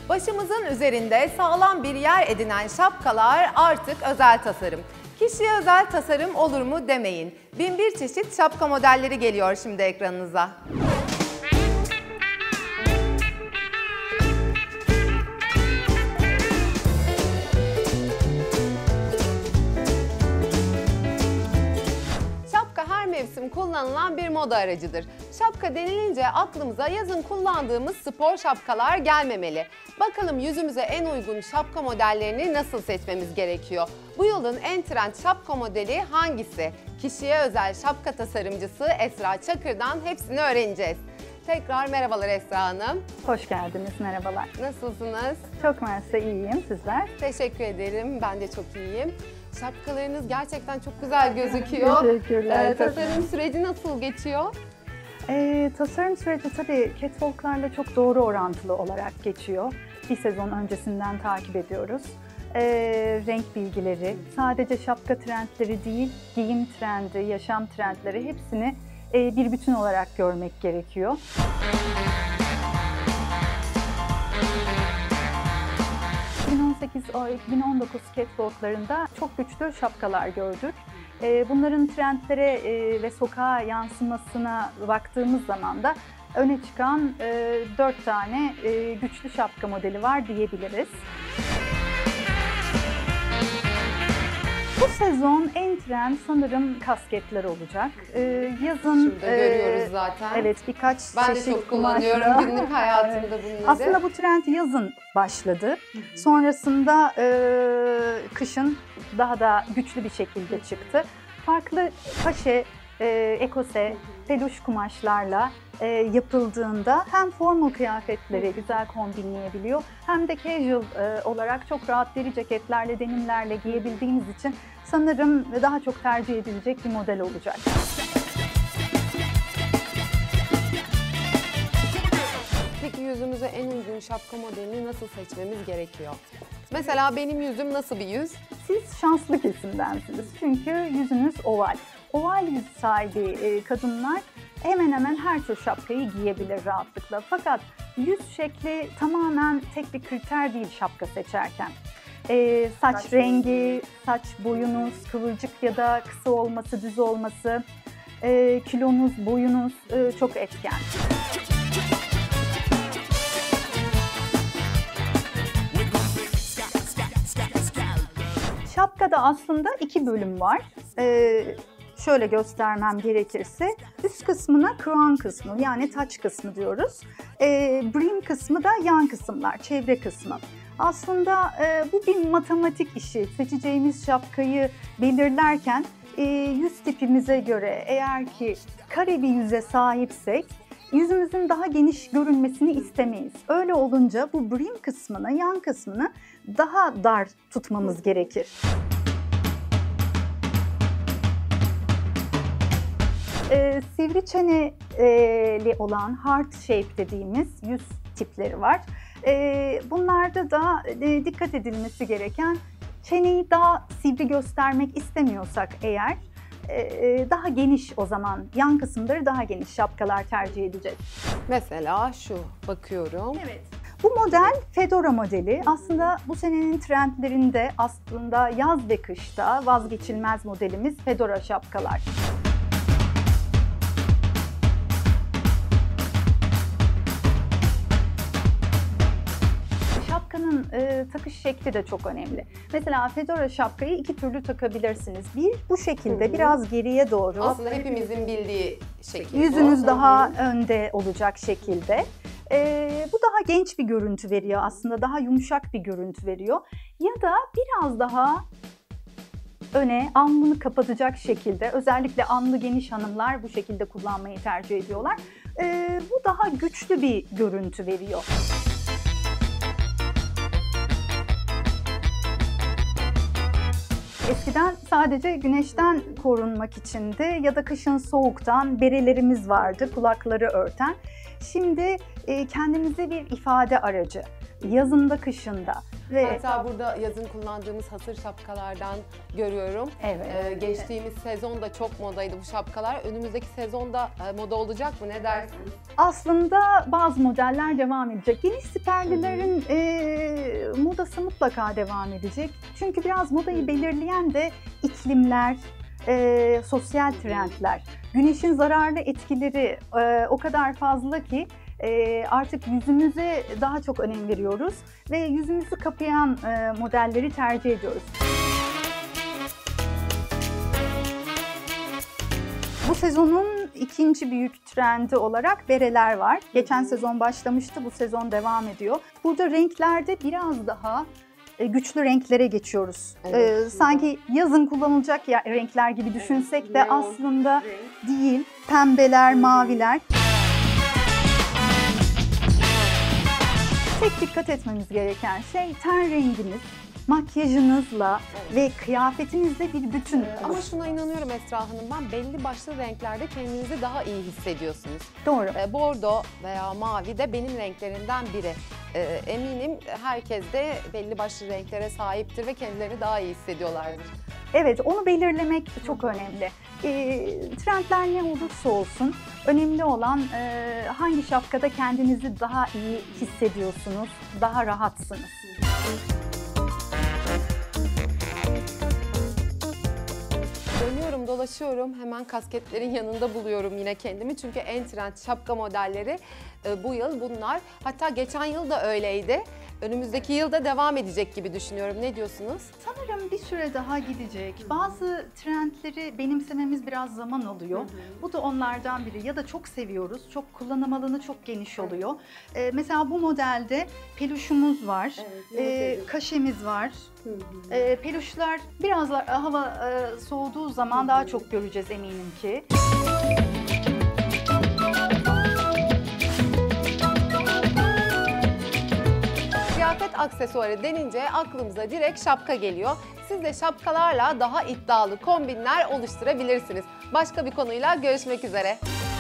Başımızın üzerinde sağlam bir yer edinen şapkalar artık özel tasarım. Kişiye özel tasarım olur mu demeyin. Bin bir çeşit şapka modelleri geliyor şimdi ekranınıza. Her mevsim kullanılan bir moda aracıdır. Şapka denilince aklımıza yazın kullandığımız spor şapkalar gelmemeli. Bakalım yüzümüze en uygun şapka modellerini nasıl seçmemiz gerekiyor? Bu yılın en trend şapka modeli hangisi? Kişiye özel şapka tasarımcısı Esra Çakır'dan hepsini öğreneceğiz. Tekrar merhabalar Esra Hanım. Hoş geldiniz, merhabalar. Nasılsınız? Çok mersi, iyiyim. Sizler? Teşekkür ederim, ben de çok iyiyim. Şapkalarınız gerçekten çok güzel gözüküyor. Teşekkürler. Tasarım süreci nasıl geçiyor? Tasarım süreci tabii catwalk'larla çok doğru orantılı olarak geçiyor. Bir sezon öncesinden takip ediyoruz. Renk bilgileri, sadece şapka trendleri değil, giyim trendi, yaşam trendleri hepsini bir bütün olarak görmek gerekiyor. O 2019 catwalk'larında çok güçlü şapkalar gördük. Bunların trendlere ve sokağa yansımasına baktığımız zaman da öne çıkan 4 tane güçlü şapka modeli var diyebiliriz. Bu sezon en trend sanırım kasketler olacak. Yazın şurada görüyoruz zaten. Evet, birkaç ben çeşit de çok kullanıyorum günlük hayatımda bunları. Aslında bu trend yazın başladı. Sonrasında kışın daha da güçlü bir şekilde çıktı. Farklı paşe, ekose, peluş kumaşlarla yapıldığında hem formal kıyafetleri güzel kombinleyebiliyor hem de casual olarak çok rahat deri ceketlerle, denimlerle giyebildiğiniz için sanırım daha çok tercih edilecek bir model olacak. Peki yüzümüze en uygun şapka modelini nasıl seçmemiz gerekiyor? Mesela benim yüzüm nasıl bir yüz? Siz şanslı kesimdensiniz çünkü yüzünüz oval. Oval yüz sahibi kadınlar hemen hemen her tür şapkayı giyebilir rahatlıkla. Fakat yüz şekli tamamen tek bir kriter değil şapka seçerken. Saç rengi, saç boyunuz, kıvırcık ya da kısa olması, düz olması, kilonuz, boyunuz çok etken. Şapkada aslında iki bölüm var. Şöyle göstermem gerekirse, üst kısmına crown kısmı yani taç kısmı diyoruz. Brim kısmı da yan kısımlar, çevre kısmı. Aslında bu bir matematik işi. Seçeceğimiz şapkayı belirlerken yüz tipimize göre eğer ki kare bir yüze sahipsek yüzümüzün daha geniş görünmesini istemeyiz. Öyle olunca bu brim kısmını, yan kısmını daha dar tutmamız gerekir. Sivri çeneli olan heart shape dediğimiz yüz tipleri var. Bunlarda da dikkat edilmesi gereken, çeneyi daha sivri göstermek istemiyorsak eğer daha geniş, o zaman yan kısımları daha geniş şapkalar tercih edeceğiz. Mesela şu, bakıyorum. Evet. Bu model fedora modeli. Aslında bu senenin trendlerinde aslında yaz ve kışta vazgeçilmez modelimiz fedora şapkalar. Şapkanın takış şekli de çok önemli. Mesela fedora şapkayı iki türlü takabilirsiniz. Bir, bu şekilde biraz geriye doğru. Aslında hepimizin bildiği şekil. Yüzünüz daha önde olacak şekilde. Bu daha genç bir görüntü veriyor aslında, daha yumuşak bir görüntü veriyor. Ya da biraz daha öne, alnını kapatacak şekilde, özellikle alnı geniş hanımlar bu şekilde kullanmayı tercih ediyorlar. Bu daha güçlü bir görüntü veriyor. Eskiden sadece güneşten korunmak için de ya da kışın soğuktan berelerimiz vardı, kulakları örten. Şimdi kendimize bir ifade aracı, yazında kışında Ve Hatta burada yazın kullandığımız hasır şapkalardan görüyorum. Evet. Geçtiğimiz sezonda çok modaydı bu şapkalar. Önümüzdeki sezonda moda olacak mı? Ne dersiniz? aslında bazı modeller devam edecek. Geniş siperlilerin modası mutlaka devam edecek. Çünkü biraz modayı belirleyen de iklimler, sosyal trendler. Güneşin zararlı etkileri o kadar fazla ki artık yüzümüze daha çok önem veriyoruz ve yüzümüzü kapayan modelleri tercih ediyoruz. Bu sezonun ikinci büyük trendi olarak bereler var. Geçen sezon başlamıştı, bu sezon devam ediyor. Burada renklerde biraz daha güçlü renklere geçiyoruz. Evet. Sanki yazın kullanılacak renkler gibi düşünsek de aslında değil. Pembeler, maviler. Tek dikkat etmemiz gereken şey ten renginiz, makyajınızla ve kıyafetinizle bir bütün. Ama şuna inanıyorum Esra Hanım, ben belli başlı renklerde kendinizi daha iyi hissediyorsunuz. Doğru. Bordo veya mavi de benim renklerimden biri. Eminim herkes de belli başlı renklere sahiptir ve kendilerini daha iyi hissediyorlardır. Evet, onu belirlemek çok önemli. Trendler ne olursa olsun, önemli olan hangi şapkada kendinizi daha iyi hissediyorsunuz, daha rahatsınız. Dönüyorum, dolaşıyorum. Hemen kasketlerin yanında buluyorum yine kendimi. Çünkü en trend şapka modelleri bu yıl bunlar. Hatta geçen yıl da öyleydi. Önümüzdeki yılda devam edecek gibi düşünüyorum. Ne diyorsunuz? Sanırım bir süre daha gidecek. Bazı trendleri benimsememiz biraz zaman alıyor. Bu da onlardan biri. Ya da çok seviyoruz, çok kullanım alanı çok geniş oluyor. Mesela bu modelde peluşumuz var, kaşemiz var. Peluşlar biraz hava soğuduğu zaman daha çok göreceğiz eminim ki. Kıyafet aksesuarı denince aklımıza direkt şapka geliyor. Siz de şapkalarla daha iddialı kombinler oluşturabilirsiniz. Başka bir konuyla görüşmek üzere.